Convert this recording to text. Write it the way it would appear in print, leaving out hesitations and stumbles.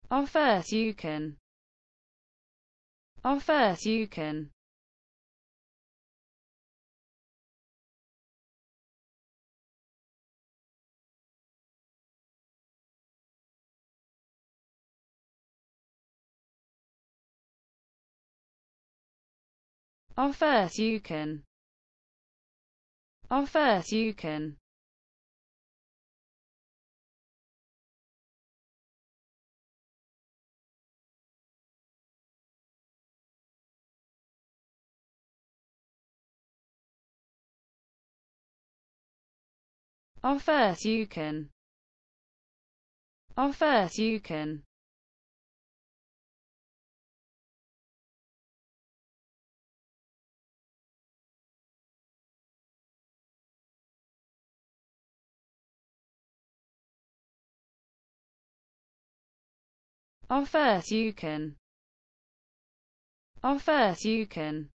First you can. First you can. First you can. First you can. First you can. First you can. First you can. First you can.